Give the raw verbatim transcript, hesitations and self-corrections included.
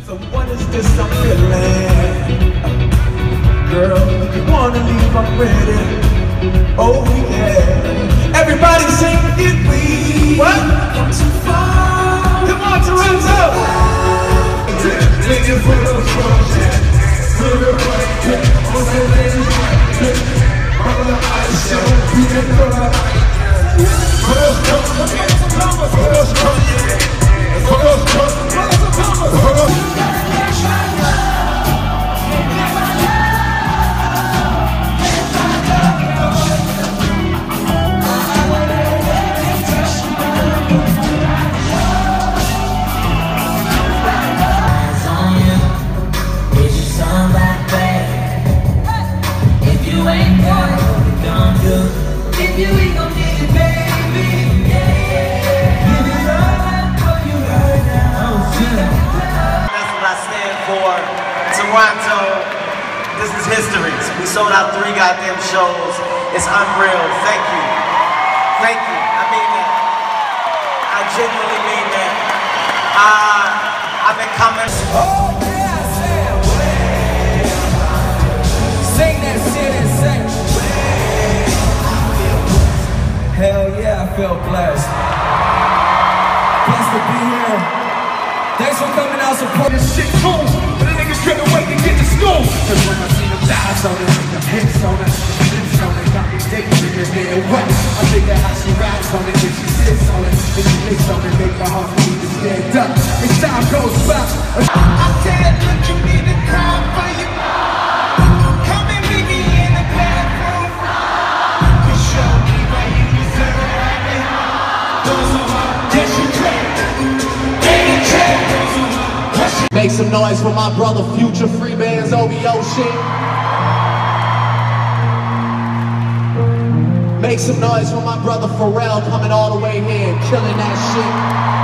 So what is this I'm feeling? Girl, if you wanna leave, I'm ready. Oh yeah. Everybody sing it, we what? Come too far. Come on, Toronto. Take it for the front, for the right, for the left, all the eyes show, we can go out. First come, first come, first come, first come, first come. Toronto, this is history. We sold out three goddamn shows. It's unreal. Thank you. Thank you. I mean that. I genuinely mean that. Uh, I've been coming. Oh yeah, I said, sing that shit and say, hell yeah, I feel blessed. Blessed to be here. Thanks for coming out supporting this shit cool. Couldn't wait to get to school. Cause when I see them dives on it, the hits on it, the hits on it, got me dating in there. What? I figure how she rides on it, if she sits on it, if she licks on it, make her heart beat to stand up. As time goes by, I said, look, you need to cry for you. Come and meet me in the bathroom. You show me why you deserve it. Those are my, yes you can. Ain't it true? Make some noise for my brother Future, Free Bands, O V O shit. Make some noise for my brother Pharrell coming all the way here and killing that shit.